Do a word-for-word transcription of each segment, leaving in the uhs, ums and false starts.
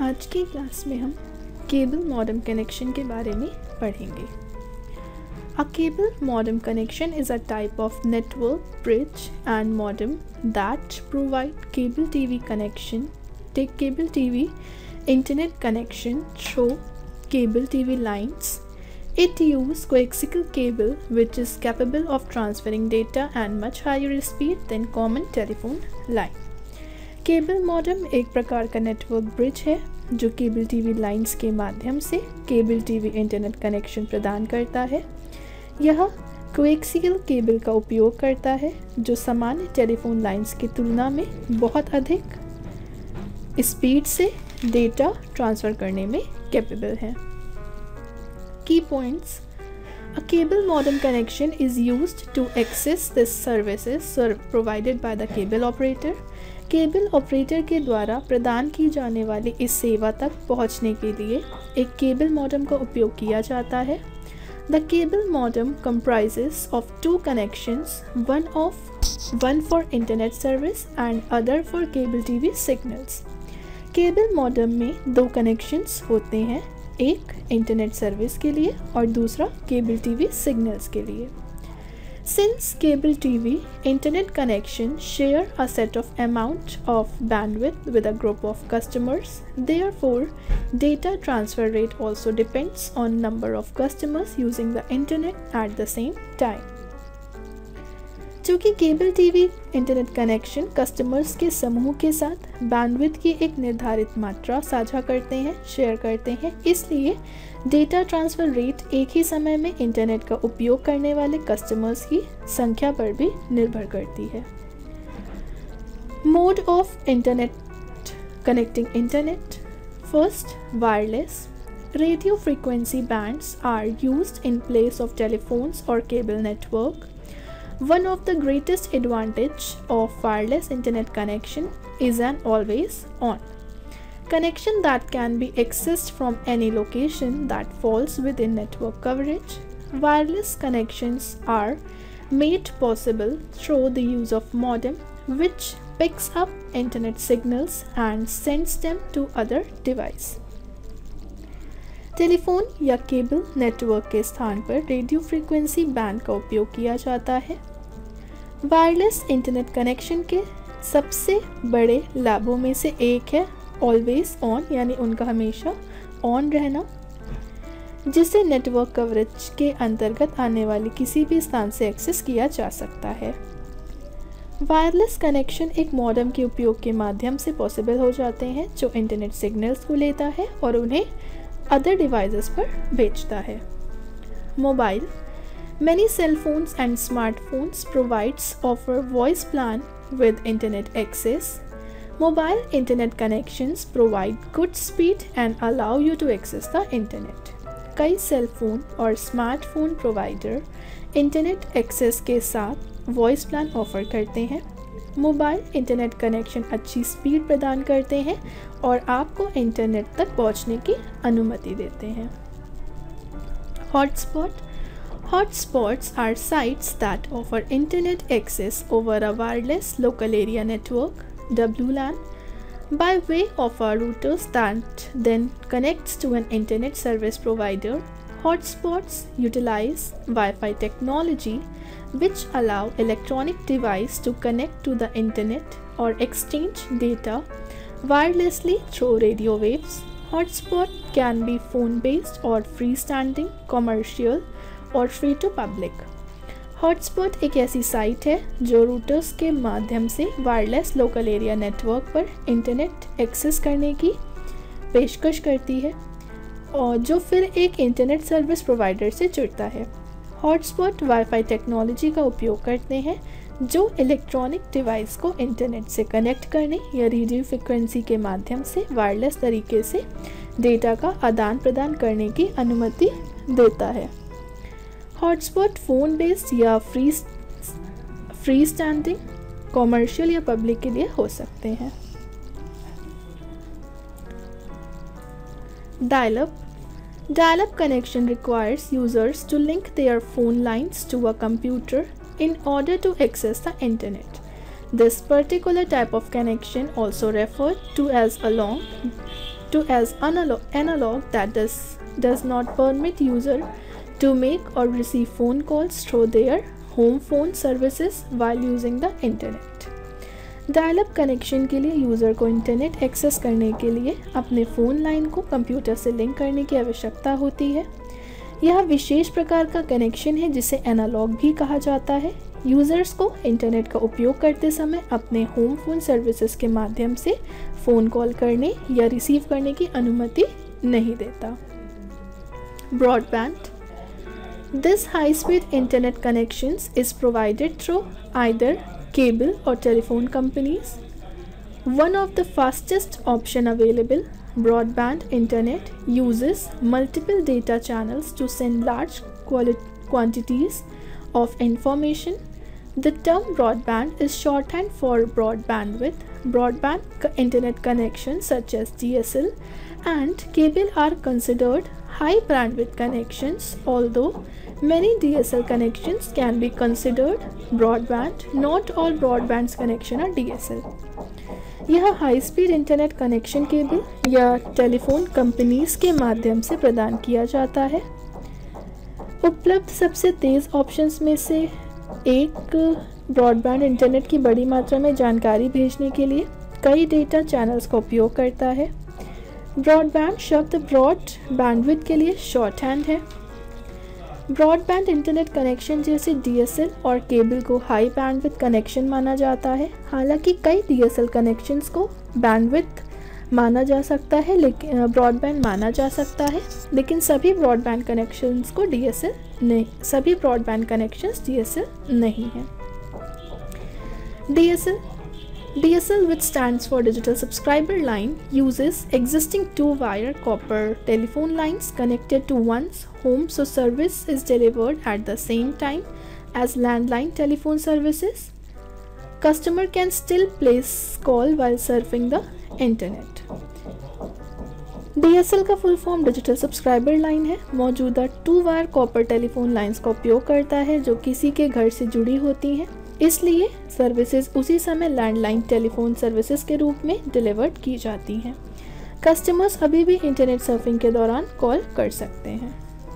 आज की क्लास में हम केबल मॉडेम कनेक्शन के बारे में पढ़ेंगे। A cable modem connection is a type of network bridge and modem that provide cable T V connection, take cable T V internet connection through cable T V lines. It uses coaxial cable which is capable of transferring data and much higher speed than common telephone line. Cable modem एक प्रकार का network bridge है जो cable TV lines के माध्यम से cable TV internet connection प्रदान करता है। यह कोएक्सियल केबल का उपयोग करता है जो सामान्य टेलीफोन लाइंस की तुलना में बहुत अधिक स्पीड से डेटा ट्रांसफ़र करने में कैपेबल है। Key points: A cable modem connection is used to access the services provided by the cable operator. Cable operator के द्वारा प्रदान की जाने वाली इस सेवा तक पहुंचने के लिए एक केबल मॉडेम का उपयोग किया जाता है। The cable modem comprises of two connections, one of one for internet service and other for cable T V signals. Cable modem में दो कनेक्शंस होते हैं, एक इंटरनेट सर्विस के लिए और दूसरा केबल टीवी सिग्नल्स के लिए। Since cable T V internet connection share a set of amount of bandwidth with a group of customers, therefore data transfer rate also depends on number of customers using the internet at the same time. चूँकि cable TV internet connection customers के समूह के साथ bandwidth की एक निर्धारित मात्रा साझा करते हैं शेयर करते हैं, इसलिए डेटा ट्रांसफ़र रेट एक ही समय में इंटरनेट का उपयोग करने वाले कस्टमर्स की संख्या पर भी निर्भर करती है। Mode of internet connecting internet: first, wireless. Radio frequency bands are used in place of telephones और cable network. One of the greatest advantage of wireless internet connection is an always on connection that can be accessed from any location that falls within network coverage. Wireless connections are made possible through the use of modem which picks up internet signals and sends them to other device. Telephone या cable network के स्थान पर radio frequency band का उपयोग किया जाता है। Wireless internet connection के सबसे बड़े लाभों में से एक है ऑलवेज ऑन, यानी उनका हमेशा ऑन रहना, जिसे नेटवर्क कवरेज के अंतर्गत आने वाली किसी भी स्थान से एक्सेस किया जा सकता है। वायरलेस कनेक्शन एक मॉडेम के उपयोग के माध्यम से पॉसिबल हो जाते हैं जो इंटरनेट सिग्नल्स को लेता है और उन्हें अदर डिवाइसेस पर भेजता है। Mobile: Many cell phones and smartphones provides offer voice plan with internet access. Mobile internet connections provide good speed and allow you to access the internet. कई सेल फोन और स्मार्टफोन प्रोवाइडर इंटरनेट एक्सेस के साथ voice plan offer करते हैं। Mobile internet connection अच्छी speed प्रदान करते हैं और आपको इंटरनेट तक पहुंचने की अनुमति देते हैं। Hotspot: Hotspots are sites that offer internet access over a wireless local area network (W LAN) by way of a routers that then connects to an internet service provider. Hotspots utilize Wi-Fi technology which allow electronic device to connect to the internet or exchange data wirelessly through radio waves. Hotspot can be phone-based or freestanding, commercial और free to public. Hotspot एक ऐसी site है जो routers के माध्यम से wireless local area network पर internet access करने की पेशकश करती है और जो फिर एक इंटरनेट सर्विस प्रोवाइडर से जुड़ता है। हॉटस्पॉट वाईफाई टेक्नोलॉजी का उपयोग करते हैं जो इलेक्ट्रॉनिक डिवाइस को इंटरनेट से कनेक्ट करने या रेडियो फ्रिक्वेंसी के माध्यम से वायरलेस तरीके से डेटा का आदान प्रदान करने की अनुमति देता है। हॉटस्पॉट फ़ोन बेस्ड या फ्री फ्री स्टैंडिंग, कॉमर्शियल या पब्लिक के लिए हो सकते हैं। Dial-up: Dial-up connection requires users to link their phone lines to a computer in order to access the internet. This particular type of connection, also referred to as a long to as analog, analog that does, does not permit user to make or receive phone calls through their home phone services while using the internet. Dial up connection के लिए user को internet access करने के लिए अपने phone line को computer से link करने की आवश्यकता होती है। यह विशेष प्रकार का कनेक्शन है जिसे एनालॉग भी कहा जाता है। यूज़र्स को इंटरनेट का उपयोग करते समय अपने होम फ़ोन सर्विसेज के माध्यम से फ़ोन कॉल करने या रिसीव करने की अनुमति नहीं देता। Broadband, this high speed internet connections is provided through either cable or telephone companies. One of the fastest option available, broadband internet uses multiple data channels to send large quantities of information. The term broadband is shorthand for broad bandwidth. Broadband internet connections such as D S L and cable are considered high bandwidth connections, although many D S L connections can be considered broadband. Not all broadband connection are D S L. यह high speed internet connection cable या telephone companies के माध्यम से प्रदान किया जाता है। उपलब्ध सबसे तेज़ ऑप्शंस में से एक ब्रॉडबैंड इंटरनेट की बड़ी मात्रा में जानकारी भेजने के लिए कई डेटा चैनल्स का उपयोग करता है। ब्रॉडबैंड शब्द ब्रॉड बैंडविड्थ के लिए शॉर्ट हैंड है। ब्रॉडबैंड इंटरनेट कनेक्शन जैसे डी एस एल और केबल को हाई बैंडविड्थ कनेक्शन माना जाता है। हालांकि कई डी एस एल कनेक्शंस को बैंडविड्थ माना जा सकता है, लेकिन ब्रॉडबैंड माना जा सकता है, लेकिन सभी ब्रॉडबैंड कनेक्शंस को डी एस एल नहीं सभी broadband connections D S L नहीं हैं। D S L D S L, which stands for Digital Subscriber Line, uses existing two-wire copper telephone lines connected to one's home, so service is delivered at the same time as landline telephone services. Customer can still place call while surfing the internet. D S L का full form digital subscriber line है। मौजूदा two wire copper telephone lines का उपयोग करता है जो किसी के घर से जुड़ी होती हैं, इसलिए सर्विसेज उसी समय लैंडलाइन टेलीफोन सर्विसेज के रूप में डिलीवर्ड की जाती हैं। कस्टमर्स अभी भी इंटरनेट सर्फिंग के दौरान कॉल कर सकते हैं।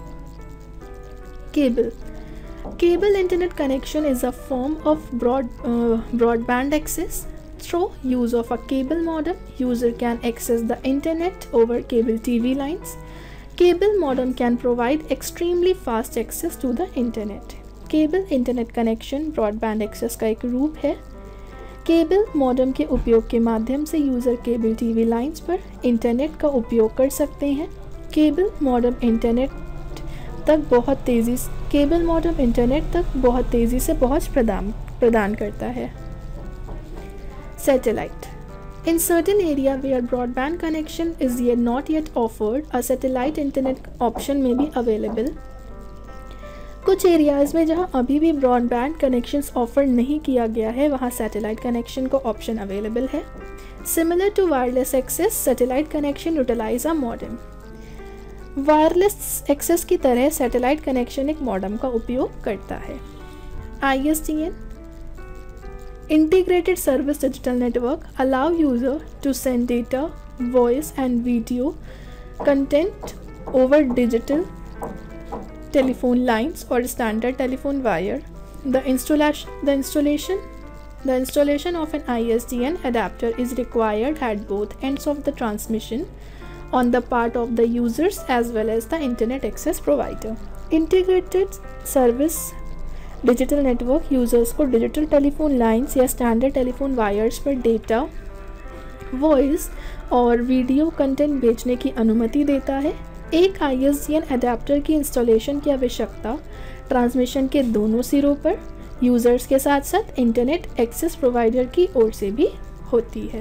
Cable cable internet connection is a form of broad broadband access. Through use of a cable modem, user can access the internet over cable T V lines. Cable modem can provide extremely fast access to the internet. Cable internet connection broadband access का एक रूप है। Cable modem के उपयोग के माध्यम से user cable TV lines पर इंटरनेट का उपयोग कर सकते हैं। केबल मॉडेम इंटरनेट तक बहुत तेज़ी केबल मॉडेम इंटरनेट तक बहुत तेज़ी से पहुंच प्रदान प्रदान करता है। Satellite, in certain area where broadband connection is yet not yet offered, a satellite internet option may be available. कुछ एरियाज़ में जहां अभी भी ब्रॉडबैंड कनेक्शंस ऑफर नहीं किया गया है, वहां सैटेलाइट कनेक्शन का ऑप्शन अवेलेबल है। Similar to wireless access, satellite connection utilize a modem. Wireless access की तरह सैटेलाइट कनेक्शन एक मॉडेम का उपयोग करता है। I S D N, Integrated Service Digital Network, allow user to send data, voice and video content over digital telephone lines or standard telephone wire. The installation, the installation, the installation of an I S D N adapter is required at both ends of the transmission on the part of the users as well as the internet access provider. Integrated Service digital network users को digital telephone lines या standard telephone wires पर data, voice और video content भेजने की अनुमति देता है। एक I S D N adapter की इंस्टॉलेशन की आवश्यकता ट्रांसमिशन के दोनों सिरों पर यूज़र्स के साथ साथ इंटरनेट एक्सेस प्रोवाइडर की ओर से भी होती है।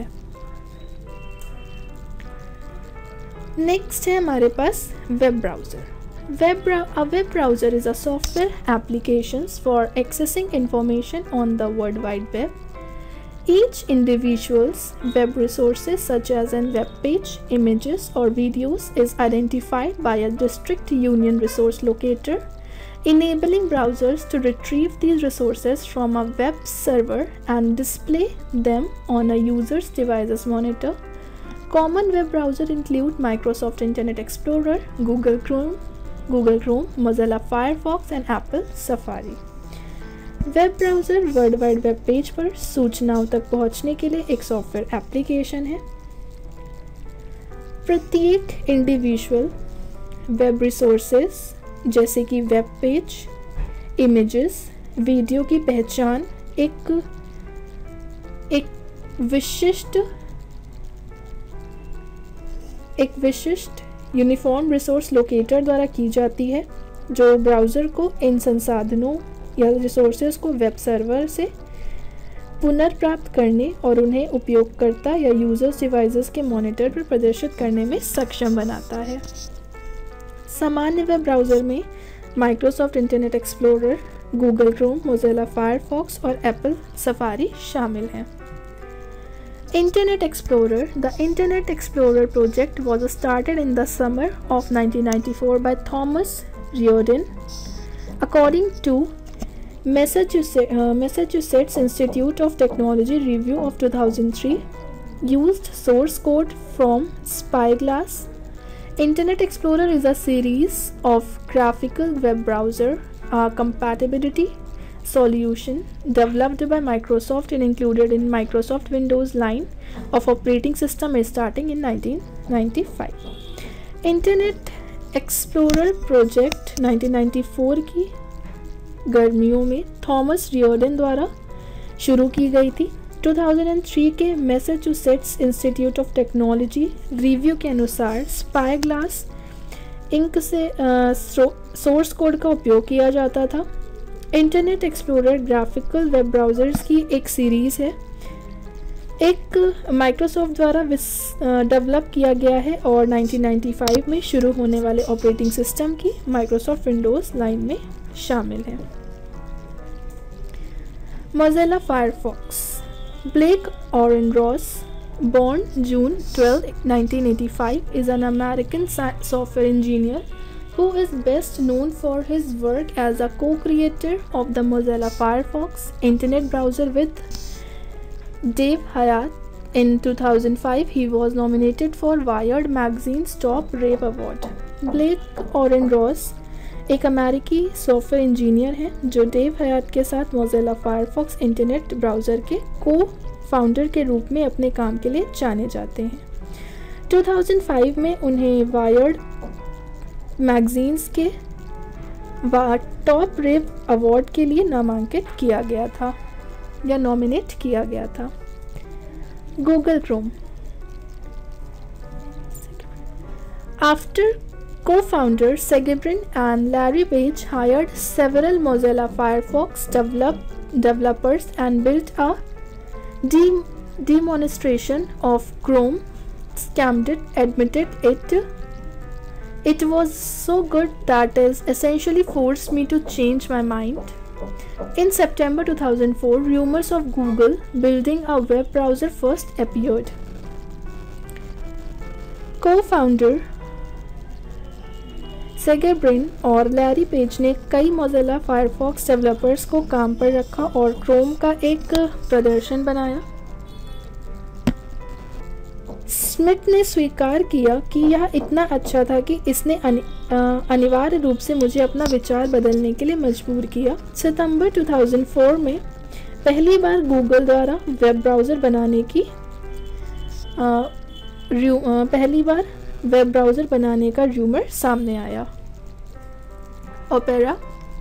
नेक्स्ट है हमारे पास web browser. Web a web browser is a software applications for accessing information on the World Wide Web. Each individual's web resources such as a web page, images or videos is identified by a district union resource locator, enabling browsers to retrieve these resources from a web server and display them on a user's device's monitor. Common web browser include Microsoft Internet Explorer, Google Chrome, Google Chrome, Mozilla Firefox and Apple Safari. Web browser world wide web page पर सूचनाओं तक पहुंचने के लिए एक software application है। प्रत्येक individual web resources जैसे कि वेब पेज, इमेजेस, वीडियो की पहचान एक एक विशिष्ट एक विशिष्ट यूनिफॉर्म रिसोर्स लोकेटर द्वारा की जाती है, जो ब्राउज़र को इन संसाधनों या रिसोर्सेज को वेब सर्वर से पुनर्प्राप्त करने और उन्हें उपयोगकर्ता या यूजर्स डिवाइसेस के मॉनिटर पर प्रदर्शित करने में सक्षम बनाता है। सामान्य वेब ब्राउज़र में Microsoft Internet Explorer, Google Chrome, Mozilla Firefox और एप्पल सफारी शामिल हैं। Internet Explorer. The Internet Explorer project was started in the summer of nineteen ninety-four by Thomas Riordan. According to Massachusetts, uh, Massachusetts Institute of Technology review of two thousand three, used source code from Spyglass. Internet Explorer is a series of graphical web browser uh, compatibility solution developed by Microsoft and included in Microsoft Windows line of operating system starting in nineteen ninety-five. Internet Explorer project nineteen ninety-four की गर्मियों में Thomas रियोर्डन द्वारा शुरू की गई थी। दो हज़ार तीन के Massachusetts Institute of Technology review के अनुसार स्पाईग्लास इंक से सोर्स कोड का उपयोग किया जाता था। Internet Explorer graphical web browsers की एक सीरीज़ है, एक माइक्रोसॉफ्ट द्वारा डेवलप किया गया है और नाइनटीन नाइंटी फाइव में शुरू होने वाले ऑपरेटिंग सिस्टम की माइक्रोसॉफ्ट विंडोज़ लाइन में शामिल है। Mozilla Firefox. Blake Aaron Ross, born June twelfth, nineteen eighty-five, is an American software engineer who is best known for his work as a co-creator of the Mozilla Firefox internet browser with Dave Hyatt. In two thousand five, he was nominated for Wired magazine's Top Rave Award. Blake Orenross एक अमेरिकी software engineer हैं जो Dave हयात के साथ Mozilla Firefox internet browser के को founder के रूप में अपने काम के लिए जाने जाते हैं। दो हज़ार पाँच में उन्हें वायर्ड मैगजीन्स के टॉप रेव अवार्ड के लिए नामांकित किया गया था या नॉमिनेट किया गया था। Google Chrome. After co-founder Sergey Brin and Larry Page hired several Mozilla Firefox develop, developers and built a de- demonstration of Chrome. Scammed it, admitted it. It was so good that it essentially forced me to change my mind. In September two thousand four, rumors of Google building a web browser first appeared. Co-founder सेगे Brin और Larry Page ने कई Mozilla Firefox developers को काम पर रखा और Chrome का एक प्रदर्शन बनाया। स्मिथ ने स्वीकार किया कि यह इतना अच्छा था कि इसने अनिवार्य रूप से मुझे अपना विचार बदलने के लिए मजबूर किया। सितंबर दो हज़ार चार में पहली बार गूगल द्वारा वेब ब्राउज़र बनाने की आ, आ, पहली बार वेब ब्राउज़र बनाने का रूमर सामने आया। Opera.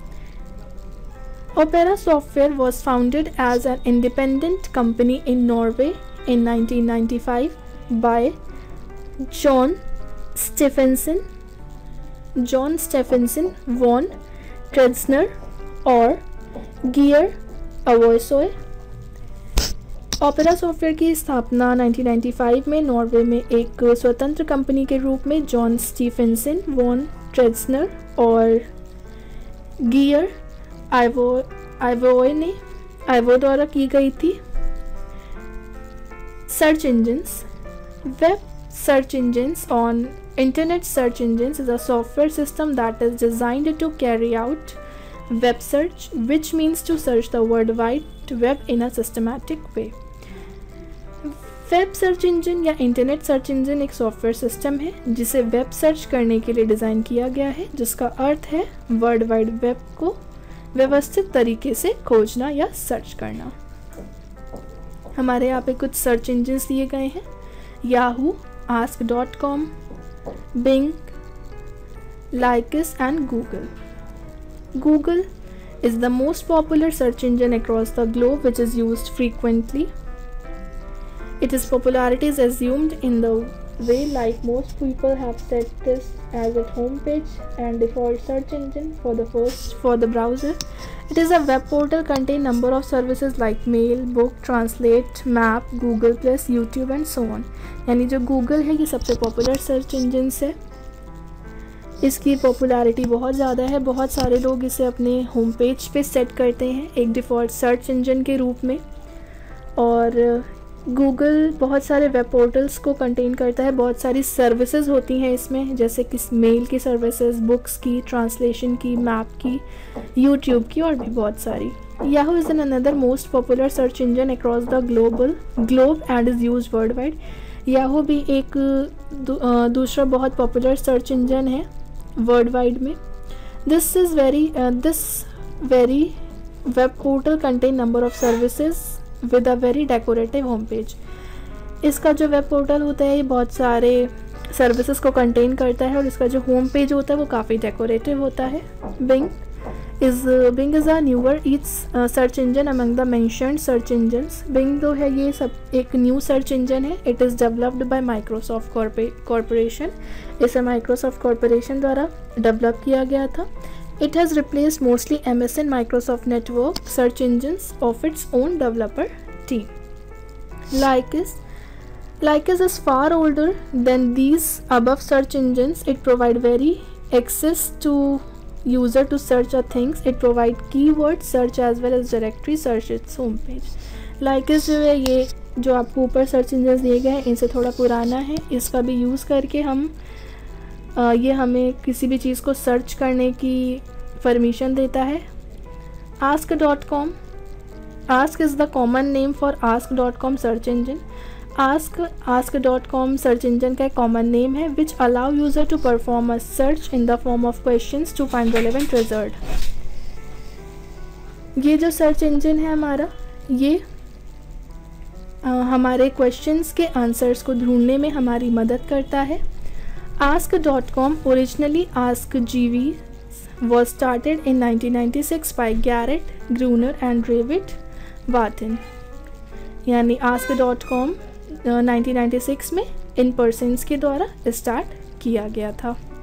Opera Software was founded as an independent company in Norway in nineteen ninety-five by John Stephenson, John Stephenson von Tredsner और Geir Avoisoe. ओपेरा सॉफ्टवेयर की स्थापना नाइनटीन नाइंटी फाइव में Norway में एक स्वतंत्र कंपनी के रूप में जॉन स्टीफेंसन वॉन ट्रेड्सनर और गियर आइवो आइवोए ने आइवो द्वारा की गई थी। Search engines. Web search engines on internet search engines is a software system that is designed to carry out web search, which means to search the world wide web in a systematic way. Web search engine या internet search engine एक software system है जिसे web search करने के लिए design किया गया है, जिसका अर्थ है वर्ल्ड वाइड वेब को व्यवस्थित तरीके से खोजना या सर्च करना। हमारे यहाँ पे कुछ सर्च इंजन्स दिए गए हैं: Yahoo, ask dot com, Bing, Lycos and Google. Google is the most popular search engine across the globe, which is used frequently. Its popularity is assumed in the way like most people have set this as a homepage and default search engine for the first for the browser. It is a web portal contain number of services like mail, book, translate, map, Google Plus, YouTube and so on. यानी जो Google है ये सबसे popular search engine है। इसकी popularity बहुत ज़्यादा है, बहुत सारे लोग इसे अपने होम पेज पे सेट करते हैं एक डिफ़ॉल्ट सर्च इंजन के रूप में। और गूगल बहुत सारे वेब पोर्टल्स को कंटेन करता है, बहुत सारी सर्विसेज होती हैं इसमें, जैसे कि मेल की सर्विसेज, बुक्स की, ट्रांसलेशन की, मैप की, यूट्यूब की और भी बहुत सारी। Yahoo is an another most popular search engine across the global globe and is use world wide. Yahoo भी एक दू, दूसरा बहुत पॉपुलर सर्च इंजन है वर्ल्ड वाइड में। This is very this very web portal contain number of services with a very decorative home page. इसका जो वेब पोर्टल होता है ये बहुत सारे सर्विसेज को कंटेन करता है और इसका जो होम पेज होता है वो काफ़ी डेकोरेटिव होता है। Bing is Bing is a newer each search engine among the mentioned search engines. Bing जो है ये सब एक न्यू सर्च इंजन है। It is developed by Microsoft corporation. इसे माइक्रोसॉफ्ट कॉरपोरेशन द्वारा डेवलप किया गया था। It has replaced mostly M S N Microsoft Network search engines of its own developer team. Lycus Lycus is far older than these above search engines. It provides very access to user to search a things. It provides keyword search as well as directory search its home page. Lycus जो है ये जो आपको ऊपर search engine दिए गए हैं इनसे थोड़ा पुराना है। इसका भी यूज़ करके हम Uh, ये हमें किसी भी चीज़ को सर्च करने की परमिशन देता है। Ask dot com ask is the common name for ask dot com search engine. Ask ask dot com search engine का एक कॉमन नेम है which allow user to perform a search in the form of questions to find relevant result. ये जो search engine है हमारा ये uh, हमारे questions के आंसर्स को ढूंढने में हमारी मदद करता है। Ask dot com, originally Ask G V, was started in nineteen ninety-six by Garrett Gruner and David Watson। यानी Ask dot com nineteen ninety six में इन पर्सन्स के द्वारा स्टार्ट किया गया था।